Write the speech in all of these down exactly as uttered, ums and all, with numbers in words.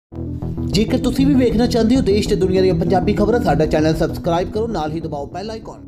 जेकर तुसी भी देखना चाहते हो देश ते दुनिया दी पंजाबी खबरां, साडा चैनल सबसक्राइब करो, नाल ही दबाओ बेल आइकॉन।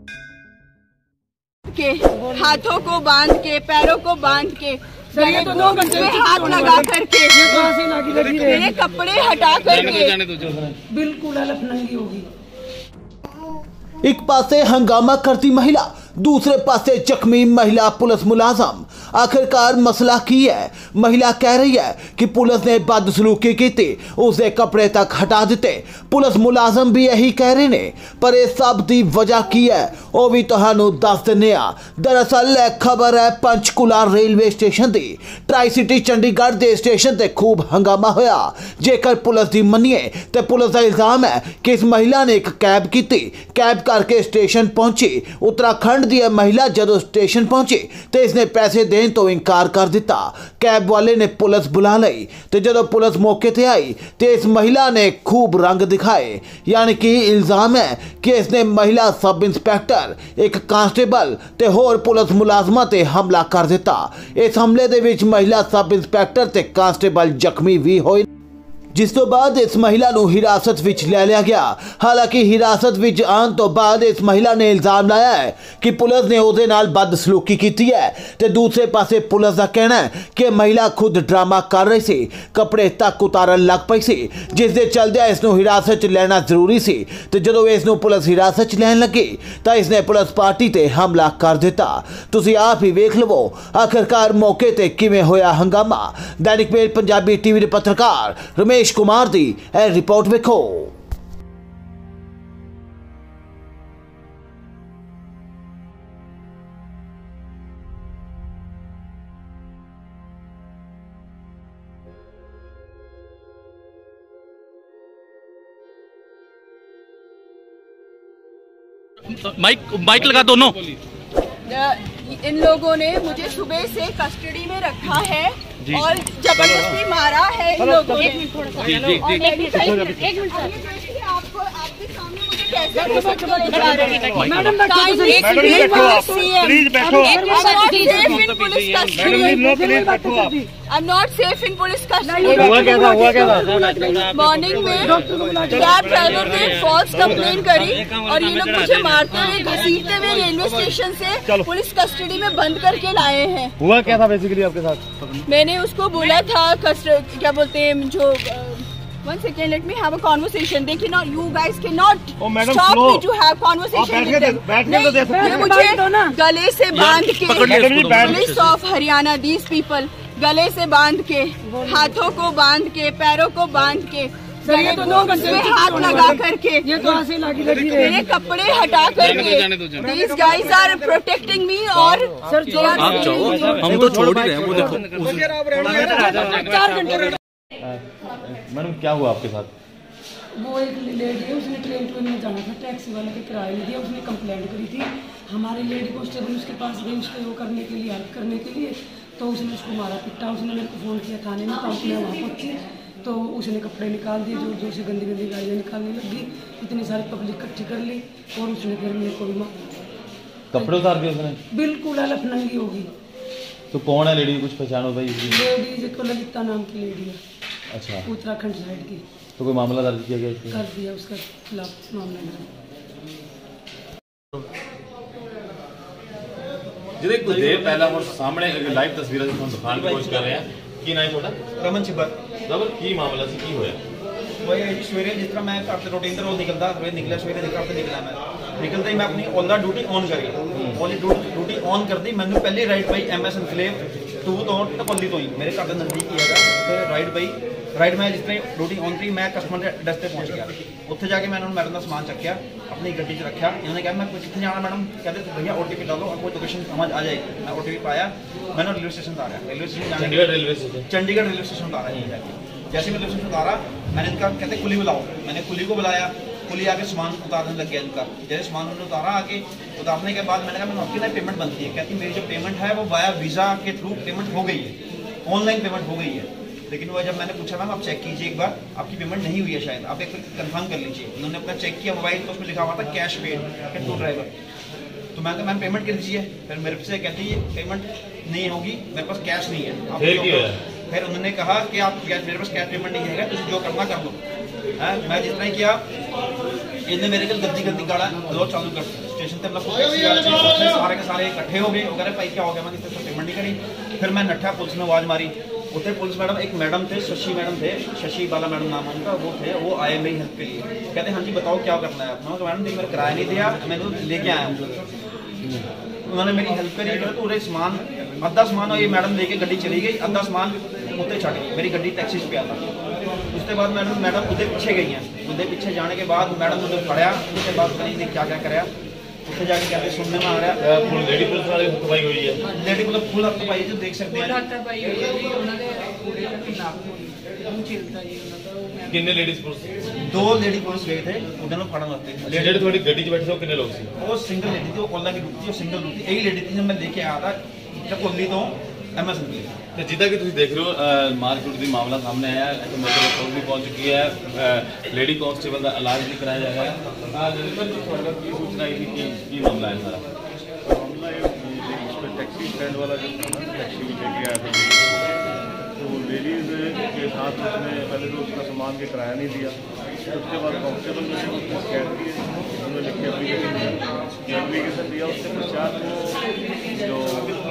के हाथों को बांध के, पैरों को बांध के, सर तो दो घंटे में हाथ लगा करके, मेरे कपड़े हटा करके बिल्कुल अलफनंगी होगी। एक पासे हंगामा करती महिला, दूसरे पासे जख्मी महिला पुलिस मुलाजम। आखिरकार मसला की है? महिला कह रही है कि पुलिस ने बदसलूकी की थी, उसके कपड़े तक हटा दिते। पुलिस मुलाजम भी यही कह रहे ने, पर इस सब की वजह की है वह भी तुहानू दस दिने आ। दरअसल खबर है पंचकुला रेलवे स्टेशन की। ट्राई सिटी चंडीगढ़ के स्टेशन से खूब हंगामा होया। जेकर पुलिस की मनीए तो पुलिस का इल्जाम है कि इस महिला ने एक कैब की थी, कैब करके स्टेशन पहुंची। उत्तराखंड की महिला जदों स्टेशन पहुंची तो इसने पैसे देने तो इनकार कर दिता। कैब वाले ने पुलिस बुला ली तो जदों पुलिस मौके ते आई तो इस महिला ने खूब रंग दिखाए। यानी कि इल्जाम है कि इसने महिला सब इंस्पैक्टर, एक कांस्टेबल ते होर पुलिस मुलाजमां ते हमला कर दिता। इस हमले दे विच महिला सब इंस्पैक्टर ते कांस्टेबल जख्मी भी होए, जिस तो बाद इस महिला नूं हिरासत विच ले लिया गया। हालांकि हिरासत विच आने तो बाद इस महिला ने इल्जाम लाया है कि पुलिस ने उसदे नाल बदसलूकी की है ते दूसरे पासे पुलिस का कहना है कि महिला खुद ड्रामा कर रही सी, कपड़े तक उतारन लग पई सी, जिस दे चलदे इसनूं हिरासत च लेना जरूरी सी। ते जदों इसनूं पुलिस हिरासत च लैन लगी तां इसने पुलिस पार्टी ते हमला कर दिता। तुसीं आप ही वेख लवो आखिरकार मौके ते किवें होया हंगामा। दैनिक मेल पंजाबी टीवी दे पत्रकार रमेश कुमार दी ए रिपोर्ट वेखो। माइक माइक लगा दोनों। इन लोगों ने मुझे सुबह से कस्टडी में रखा है और जबरदस्ती मारा है इन लोगों ने। आपको आपके सामने मुझे कैसे madam I am not safe in police custody. Morning में कैब ड्राइवर ने फॉल्स कंप्लेन करी और ये लोग मुझे मारते हुए घसीटते हुए रेलवे स्टेशन से पुलिस कस्टडी में बंद करके लाए हैं। हुआ क्या था बेसिकली आपके साथ? मैंने उसको बोला था क्या बोलते हैं जो One second, let me have a conversation. They cannot, you guys cannot oh, madam, stop slow. me to have conversation with them. बैठने तो दे सकते हैं। मुझे गले से बांध के, police of Haryana, these people, गले से बांध के, हाथों को बांध के, पैरों को बांध के, सर तो दो घंटे में हाथ लगा करके, ये तो ऐसे लगी लगी मेरे कपड़े हटा करके, these guys are protecting me और सर आप जाओ, हम तो छोड़ ही रहे हैं। वो देखो चार घंटे। मैडम क्या हुआ आपके साथ? वो एक लेडी है, उसने ट्रेन ट्रेन में जाना था, टैक्सी वाले के किराए नहीं दिया, उसने कंप्लेंट करी थी। हमारी लेडी कांस्टेबल उसके पास गई उसको वो करने के लिए, हेल्प करने के लिए, तो उसने उसको मारा पिटा। उसने मेरे को फ़ोन किया थाने में, तो उसने वहाँ पहुँची तो उसने कपड़े निकाल दिए, जो जो से गंदी गंदी गाड़ियाँ निकालने लगी, इतनी सारी पब्लिक इकट्ठी कर ली और उसने फिर मेरे को भी कपड़े उतार दिए उसने। बिल्कुल अलफनंगी होगी। तो कौन है लेडी, कुछ पहचानो भाई? लेडी को ललिता नाम की लेडी है। अच्छा, उत्तराखंड साइड की। तो कोई मामला दर्ज किया गया इसमें? कर दिया उसका खिलाफ मामला दर्ज। ਜਿਹਦੇ ਕੁਝ ਦੇਰ ਪਹਿਲਾਂ ਹੁਣ ਸਾਹਮਣੇ ਲਾਈਵ ਤਸਵੀਰਾਂ ਤੁਹਾਨੂੰ ਦਿਖਾਉਣ ਦੀ ਕੋਸ਼ਿਸ਼ ਕਰ ਰਹੇ ਹਾਂ। ਕੀ ਨਾਮ ਤੁਹਾਡਾ? ਰਮਨ ਛਿੱਬਰ। ਰਮਨ, ਕੀ ਮਾਮਲਾ ਸੀ, ਕੀ ਹੋਇਆ? वही सवेरे जिस तरह मैं घर से रूटीन तरह निकलता सवेरे निकला सवेरे घर से निकला मैं निकलते ही मैं अपनी ओला ड्यूटी ऑन करी। ओली ड्यूटी ऑन कर दी मैंने पहले राइट पाई एम एस एनकलेव टू तो ढकोली तो ही मेरे घर के नज़दीक ही है राइट पाई। राइट मैं जिस तरह ड्यूटी ऑन करी मैं कस्टमर के एड्रेस पर पहुँच गया। उत्थे जाके मैं उन्होंने मैडम का समान चक्या अपनी गड्डी च रखा। इन्होंने कहा मैं कुछ कितने जाना मैडम, कहते भैया ओ टी पी डालो और कोई लोकेशन समझ आ जाएगी। मैं ओ टी पी पाया, मैंने रेलवे स्टेशन उतारा। Railway station Chandigarh railway station Chandigarh railway station उतारा है जाके। जैसे मैं रेलवे स्टेशन उतारा मैंने इनका कहते कुली बुलाओ, मैंने कुली को बुलाया। कुली आके सामान उतारने लग गया इनका। जैसे सामान उन्होंने उतारा आके उतारने के बाद मैंने कहा मैंने आपकी ना पेमेंट बनती है। कहती मेरी जो पेमेंट है वो वाया वीज़ा के थ्रू पेमेंट हो गई है, ऑनलाइन पेमेंट हो गई है। लेकिन वो जब मैंने पूछा मैम आप चेक कीजिए एक बार, आपकी पेमेंट नहीं हुई है शायद, आप एक बार कंफर्म कर लीजिए। उन्होंने अपना चेक किया मोबाइल, तो उसमें लिखा हुआ था कैश पेड टू ड्राइवर। तो मैं तो मैम पेमेंट कर दीजिए। फिर मेरे से कहती है पेमेंट नहीं होगी, मेरे पास कैश नहीं है। फिर उन्होंने कहा कि आप मेरे पास कैश पेमेंट नहीं है, तुम जो करना कर लो। है मैं जिस तरह किया, इन्हें मेरे को गद्दी गद्दी गाड़ा दो चालू कर स्टेशन से मतलब सारे के सारे इकट्ठे हो गए। वगैरह भाई क्या हो गया, मैं किसी पेमेंट नहीं करी। फिर मैं नठा, पुलिस ने आवाज़ मारी। उतने पुलिस मैडम, एक मैडम थे शशि मैडम थे, शशि बाला मैडम नाम उनका, वो थे, वो आए मेरी हेल्प के लिए। कहते हाँ जी बताओ क्या करना है। मैं मैडम देखिए मेरा किराया नहीं दिया, मैंने लेके आया हूँ। उन्होंने मेरी हेल्प करी, पूरे सामान अद्धा सामान और ये मैडम लेके गड्डी चली गई, अद्धा सामान उत्ते छड़ गई, मेरी गड्डी टैक्सी से पिया था। उसके बाद मैडम मैडम उधर पीछे गई हैं। उधर पीछे जाने के बाद मैडम उधर खड़ा, उसके बाद पता नहीं क्या क्या कराया। ਉੱਥੇ ਜਾ ਕੇ ਕਹਿੰਦੇ ਸੁਣਨੇ में आ रहा है लेडी पुलिस वाले हत्थ पाई हुई है, लेडी पुलिस फुल हत्थ पाई जो देख सकते हैं। हत्थ पाई हुई है जी, ਉਹਨਾਂ ਦੇ ਪੂਰੇ ਨਾਮ ਨੂੰ ਚਿਲਦਾ ਜੀ ਉਹਨਾਂ ਦਾ। ਕਿੰਨੇ ਲੇਡੀਜ਼ ਪੁਲਿਸ? ਦੋ ਲੇਡੀ ਪੁਲਿਸ ਗਏ थे ਉਹਨਾਂ ਨੂੰ ਫੜਨ ਵਾਸਤੇ। ਜਿਹੜੇ ਤੁਹਾਡੀ ਗੱਡੀ 'ਚ ਬੈਠੇ ਸੀ ਉਹ ਕਿੰਨੇ ਲੋਕ ਸੀ? ਉਹ ਸਿੰਗਲ ਲੇਡੀ ਸੀ, ਉਹ ਕੋਲਾ ਦੀ ਡਿਊਟੀ, ਉਹ ਸਿੰਗਲ ਡਿਊਟੀ। ਇਹੀ ਲੇਡੀ ਸੀ ਜੋ ਮੈਂ ਲੈ ਕੇ ਆਇਆ था ਚਕੋਲੀ ਤੋਂ ਐਮਐਸਐਨ ਦੇ। ਤੇ ਜਿੱਦਾਂ ਕਿ ਤੁਸੀਂ ਦੇਖ ਰਹੇ ਹੋ ਮਾਰਕੀਟ ਦੀ ਮਾਮਲਾ ਸਾਹਮਣੇ ਆਇਆ ਹੈ, ਇੱਥੇ ਮੌਕੇ 'ਤੇ ਪੁਲਿਸ ਵੀ ਪਹੁੰਚ ਚੁੱਕੀ ਹੈ। ਲੇਡੀ ਕਾਂਸਟੇਬਲ ਦਾ ਇਲਾਜ ਵੀ ਕਰਾਇਆ ਜਾ ਰਿਹਾ ਹੈ। ਜਲੰਧਰ ਤੋਂ ਤੁਹਾਡੇ ਕੋਲ ਕੀ ਸੂਚਨਾ ਆਈ ਕਿ ਕੀ ਮਾਮਲਾ ਹੈ ਸਾਰਾ? मामला ये उस पर टैक्सी स्टैंड वाला जो था ना, टैक्सी भी लेके आया था, तो लेडीज़ के साथ उसने पहले तो उसका सामान के किराया नहीं दिया। उसके बाद कांस्टेबल ने उसने शिकायत की, उन्होंने लिखी एप्लीकेशन एप्लीकेशन दिया। उसके पश्चात वो जो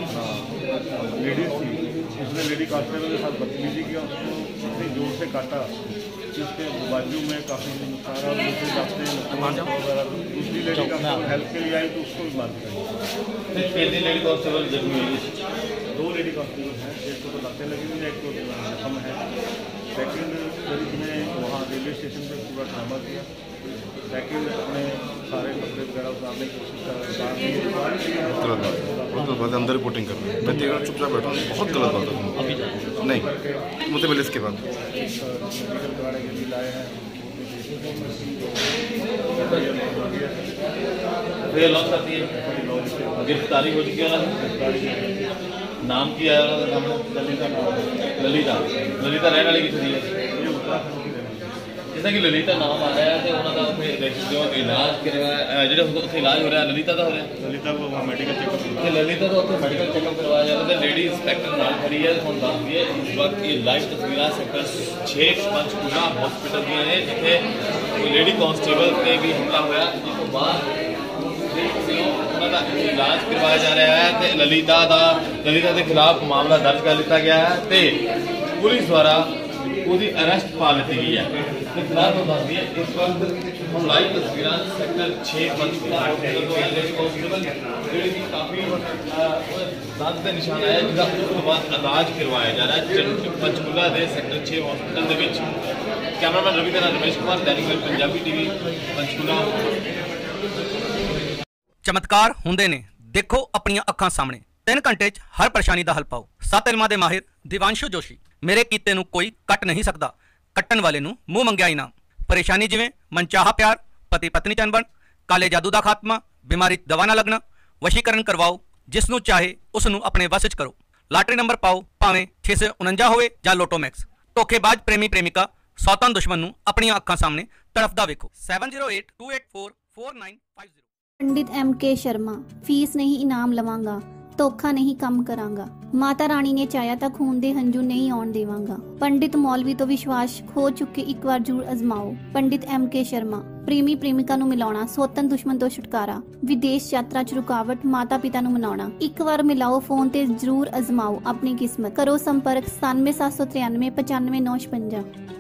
लेडीज़ थी उसने लेडी कांस्टेबल के साथ बदतमीजी किया, उसको काफ़ी जोर से काटा, जिसके बाजू में काफ़ी नुकसान और दूसरे रास्ते वगैरह। दूसरी लेडी कांस्टेबल हेल्प के लिए आई तो उसको भी मार दिया। पहली लेडी कांस्टेबल जख्मी हुई, दो लेडी कांस्टेबल हैं, एक को तो लातें लगी हुई है, एक को जख्म है। सेकंड पुलिस ने वहाँ रेलवे स्टेशन पर पूरा ड्रामा किया। सेकंड अपने सारे कपड़े वगैरह उतारने की कोशिश कर रहा है, तो बाद अंदर रिपोर्टिंग कर रही है। मैं देखकर चुपचाप बैठा हूँ, बहुत गलत बात है। अभी नहीं मुझे मिले इसके बाद मेडिकल कराने के लिए लाए हैं। लॉन्च करती है, गिरफ्तारी हो चुकी है। नाम की है ललिता, ललिता ललिता रहने वाली कितनी है? जिसका कि ललिता नाम आ रहा है तो उन्होंने जो इलाज करवाया, जो उत्थे इलाज हो रहा है ललिता का हो रहा है। ललिता को मेडिकल चेकअप, ललिता तो उत्थे मेडिकल चेकअप करवाया जा रहा है। लेडी इंस्पैक्टर नाल खड़ी है, हम दस दिए इस वक्त ये लाइव तस्वीर सेक्टर छे पंचकूला हॉस्पिटल दी ने, जिथे कोई लेडी कांस्टेबल पे भी हमला होया, जिस तो बाद इलाज करवाया जा रहा है। तो ललिता का ललिता के खिलाफ मामला दर्ज कर लिया गया है, तो पुलिस द्वारा उसकी अरेस्ट पा ली गई है। तो फिलहाल हम दस दिए इस वक्त हम लाइव तस्वीर सैक्टर छे कांस्टेबल काफ़ी दर्द के निशान आया, जिसका उस बाद इलाज करवाया जा रहा है पंचकूला के सैक्टर छे हॉस्पिटल के। कैमरामैन रवि के नाल रमेश कुमार, दैनिक पंजाबी टीवी, पंचकूला। चमत्कार हुंदे ने, देखो अपनियां अखां सामने। तीन घंटे च हर परेशानी का हल पाओ। सत्त इलमां दे माहिर दिवांशु जोशी। मेरे कीते नूं कोई कट नहीं सकता, कट्टन वाले नूं मूँह मंगिया इनाम। परेशानी जिवें मनचाहा प्यार, पति पत्नी च अनबन, काले जादू का खात्मा, बीमारी दवा ना लगना, वशीकरण करवाओ, जिसनूं चाहे उसनूं अपने वस च करो। लाटरी नंबर पाओ, भावें छे सौ उनंजा होवे जां लोटोमैक्स। धोखेबाज प्रेमी प्रेमिका सौतन दुश्मन नूं अपनियां अखां सामने तड़फदा वेखो। Seven zero eight two eight four four nine five zero. Pandit M K Sharma. Fees नहीं इनाम लवांगा, धोखा नहीं कम करांगा। माता रानी ने चाया तां खून दे हंजू नहीं आउण देवांगा। पंडित मौलवी तो विश्वास खो चुके एक बार जरूर अजमाओ। पंडित एम के शर्मा। प्रेमी प्रेमिका नूं मिलाउणा, सौतन दुश्मन तो छुटकारा, विदेश यात्रा च रुकावट, माता पिता नूं मनाउणा। एक बार मिलाओ फोन ते जरूर अजमाओ अपनी किस्मत। करो संपर्क सतानवे सात सौ तिरानवे पचानवे नौ छपंजा।